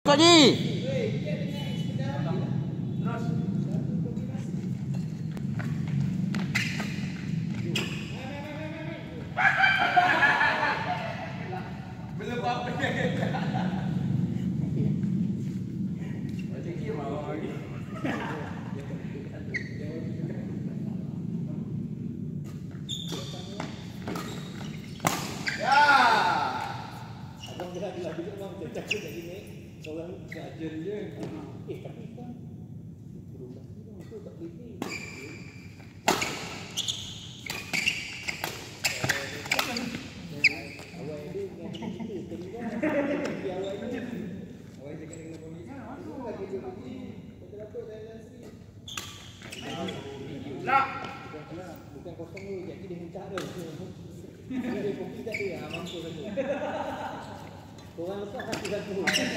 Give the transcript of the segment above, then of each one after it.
Haji. Belum apa orang belajar je. Tapi kan berubah itu tak boleh. Awal ini dengan itu tengok. Awal ini cakap dengan polis. Lagi tu lagi. Betul-betul saya sendiri. Lah. Bukan kosong tu, jadi dia minta dah. Dia kopi tak ada, mampu satu. Korang lepas satu-satu.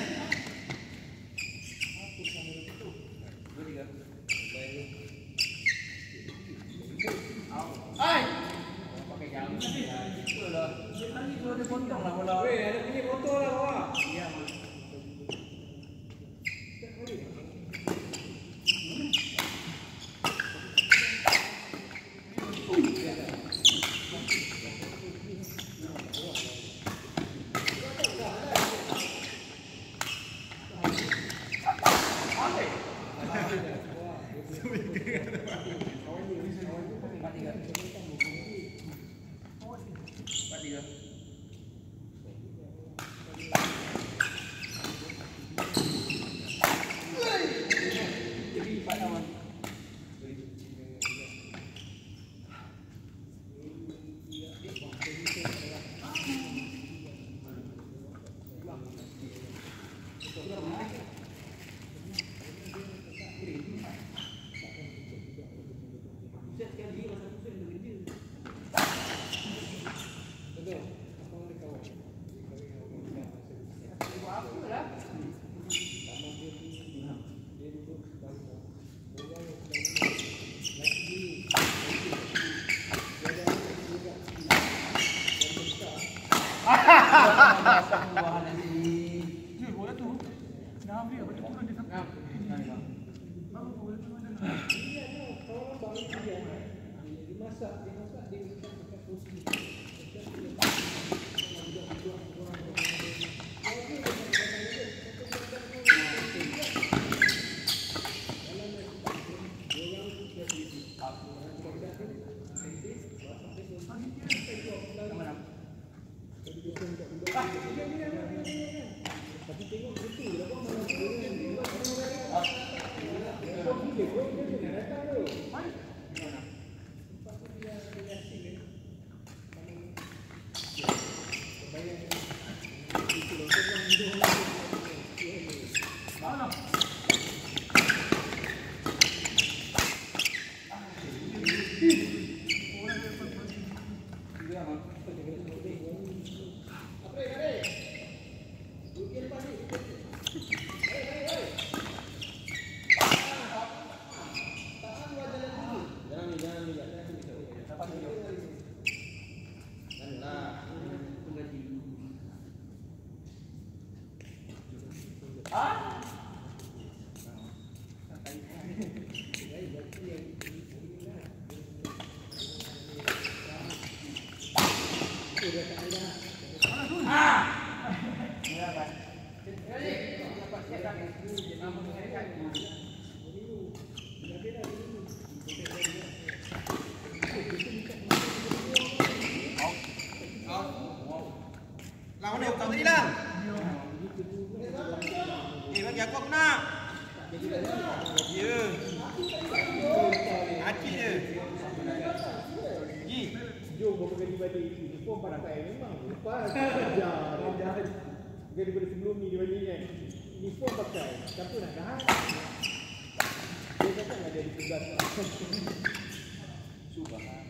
Hai. Pakai jam. Itulah. Dia tadi tu ada potong lah bola. Weh, ada punya foto lah awak. Ya. Bola tu dah ambil apa tu turun di sana. Baru bola tu ada. Iya ada orang baru dia. Dimasak dia minta kursi. Tapi tengok betul lah kau mana Lang mana kau tadi lang? Bagi aku nak. Ya. Hati je. Gi. Jom kau pergi balik uniform pakai memang lepas ajar. Daripada sebelum ni dia balik kan. Uniform pakai. Siapa nak tahan? Dia kata nak jadi tugas. Subhanallah.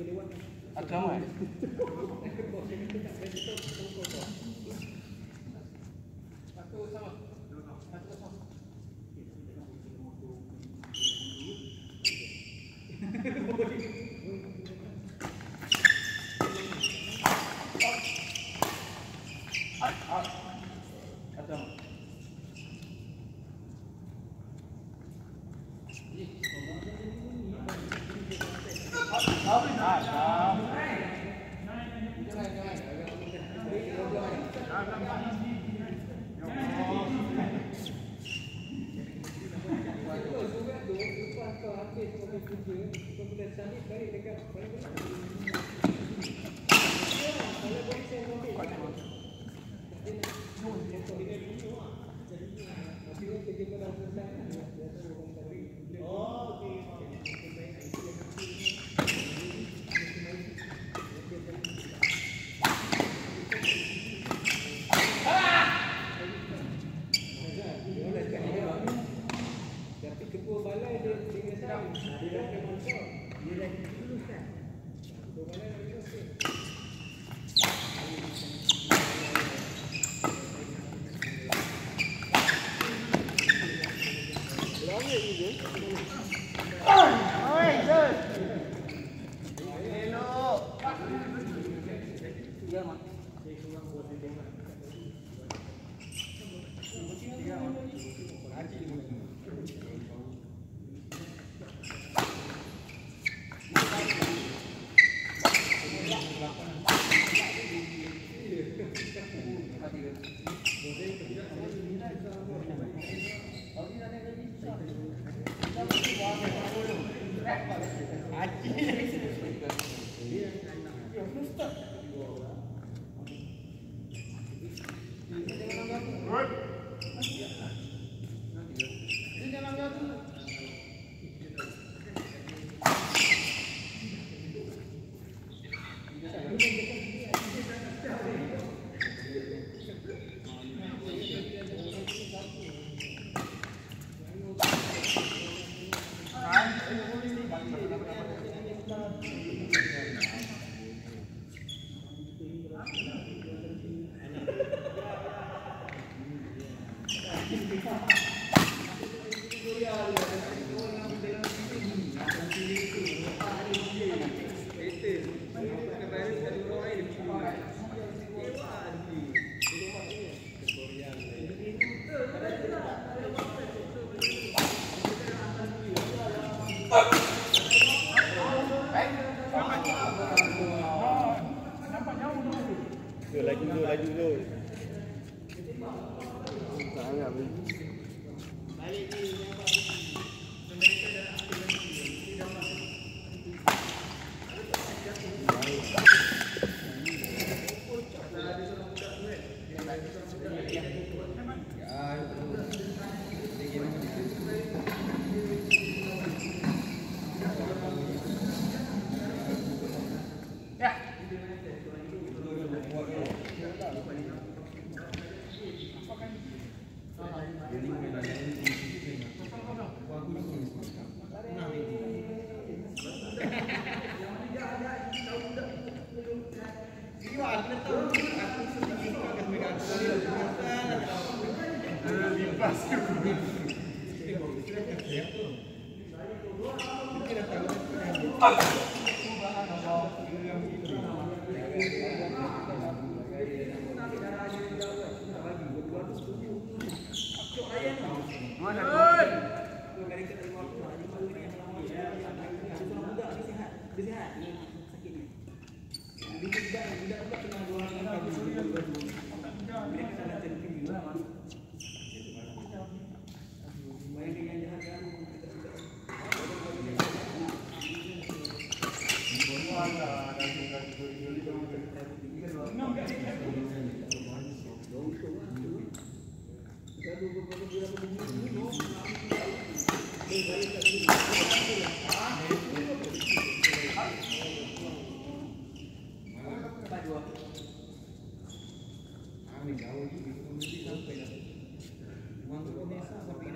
Agama. Jauh lagi, sampai lah. Uang tu Nesa sampai